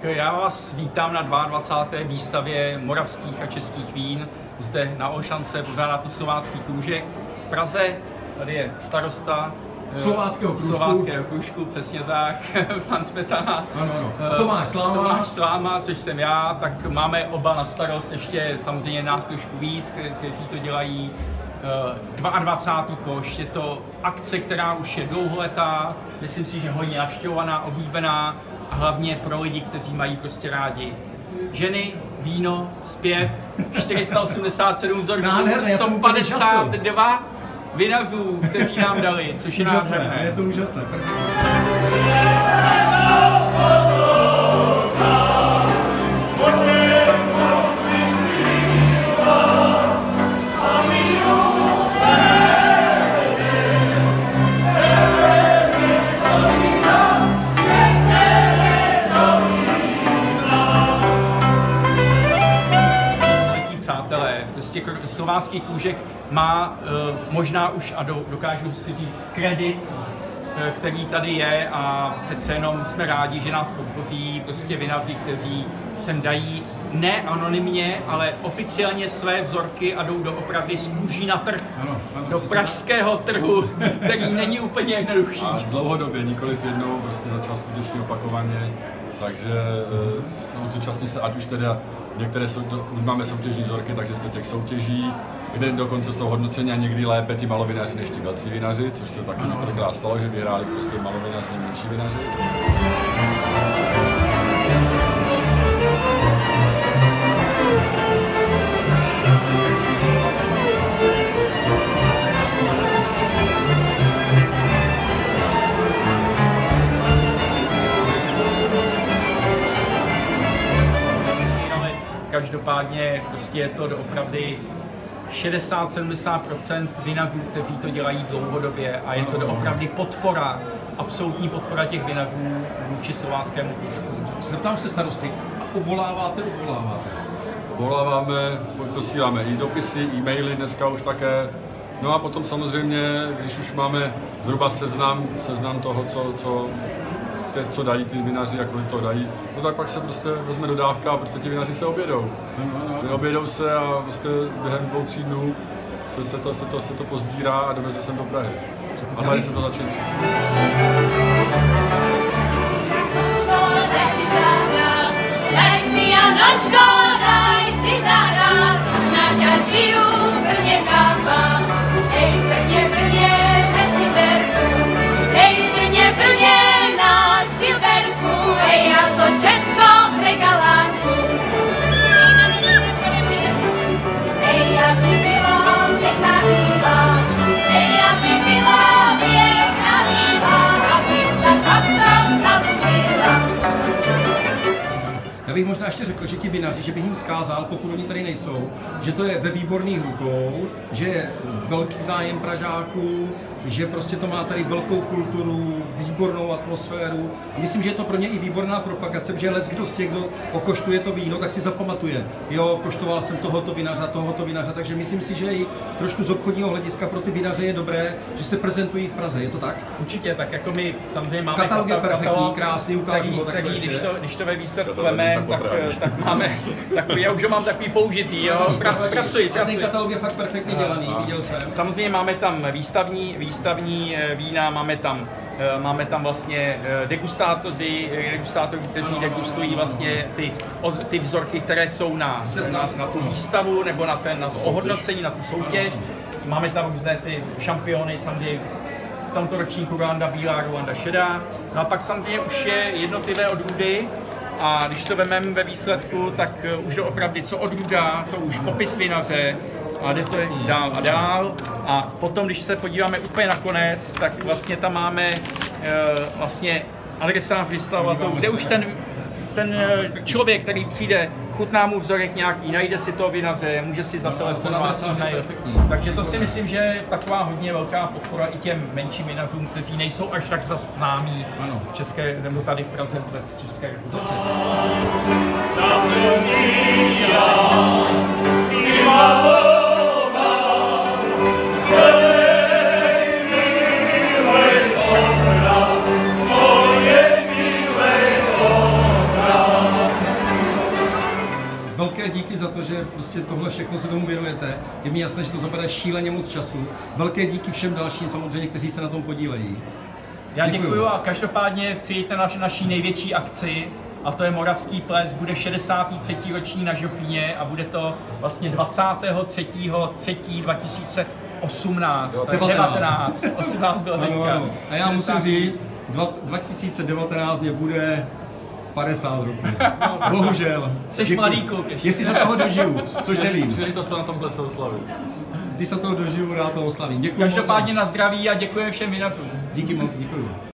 já vás vítám na 22. výstavě moravských a českých vín. Zde na Olšance pořádá to Slovácký kroužek v Praze. Tady je starosta Slováckého kroužku, přesně tak, pan Smetana. Ano. Tomáš Sláma, což jsem já, tak máme oba na starost, ještě samozřejmě nás trošku víc, kteří to dělají. 22. koš, je to akce, která už je dlouholetá, myslím si, že hodně navštěvovaná, oblíbená a hlavně pro lidi, kteří mají prostě rádi ženy, víno, zpěv, 487 vzorků, 152 vinařů, kteří nám dali, což je nádherné. Je to úžasné. Prostě Slovácký kroužek má možná už, a dokážu si říct, kredit, který tady je, a přece jenom jsme rádi, že nás podpoří prostě vinaři, kteří sem dají ne anonymně, ale oficiálně své vzorky a jdou doopravdy z kůží na trh, do pražského trhu, který není úplně jednoduchý. A dlouhodobě, nikoliv jednou, prostě začal skutečně opakovaně, takže zúčastní se, ať už teda některé máme soutěžní vzorky, takže se těch soutěží, kde dokonce jsou hodnoceni a někdy lépe ti malovinaři než ti velcí vinaři, což se taky několikrát stalo, že vyhráli prostě malovinaři, menší vinaři. Každopádně prostě je to doopravdy 60–70% vinařů, kteří to dělají dlouhodobě, a je to doopravdy podpora, absolutní podpora těch vinařů vůči Slováckému kroužku. Zeptám se starosty, a obvoláváte? Obvoláváme, posíláme i dopisy, e-maily dneska už také. No a potom samozřejmě, když už máme zhruba seznam toho, co dají ty vinaři a kolik toho dají, no tak pak se prostě vezme dodávka a prostě ti vinaři se objedou. Objedou se a prostě během 2–3 dnů se to pozbírá a doveze sem do Prahy. A tady se to začne. Já bych možná ještě řekl, že ti vinaři, že bych jim vzkázal, pokud oni tady nejsou, že to je ve výborných rukou, že je velký zájem Pražáků, že prostě to má tady velkou kulturu, výbornou atmosféru. A myslím, že je to pro ně i výborná propagace, protože kdo z těch, kdo okoštuje to víno, tak si zapamatuje. Jo, koštoval jsem tohoto vinaře, takže myslím si, že i trošku z obchodního hlediska pro ty vinaře je dobré, že se prezentují v Praze. Je to tak? Určitě, tak jako my samozřejmě máme katalog je perfektní, krásný, ukážu ho takhle, když to ve výsledku vememe, tak máme takový, já už ho mám takový použitý, jo, pracuji. Ten katalog je fakt perfektně dělaný, viděl jsem. Samozřejmě máme tam výstavní vína, máme tam vlastně degustátoři, kteří degustují vlastně ty vzorky, které jsou na tu výstavu nebo na to ohodnocení, na tu soutěž. Máme tam různé ty šampiony, samozřejmě v tomto ročníku Ruanda bílá, Ruanda šedá. No a pak samozřejmě už je jednotlivé odrůdy. A když to vememe ve výsledku, tak už doopravdy co odrůda, to už popis vinaře, a jde to dál a dál. A potom, když se podíváme úplně na konec, tak vlastně tam máme vlastně adresář vystavovatelů, kde už ten člověk, který přijde, chutná mu vzorek nějaký, najde si toho vinaře, může si zatelefonovat. Takže to si myslím, že je taková hodně velká podpora i těm menším vinařům, kteří nejsou až tak známí v České, nebo tady v Praze vůbec v České republice. velké díky za to, že prostě tohle všechno se tomu věnujete. Je mi jasné, že to zabere šíleně moc času. Velké díky všem dalším samozřejmě, kteří se na tom podílejí. Já děkuju a každopádně přijďte na naší největší akci, a to je Moravský ples, bude 63. roční na Žofíně a bude to vlastně 23.3.2018, 19, 18 bylo teďka. A já musím říct, 2019 mě bude 50 roků. Bohužel. Jsi mladý kluk ještě. Jestli se toho dožiju, což nevím. Příležitost to na tom plese oslavit. Když se toho dožiju, rád to oslavím. Děkuji Každopádně na zdraví a děkujeme všem vinařům. Díky moc, děkuji.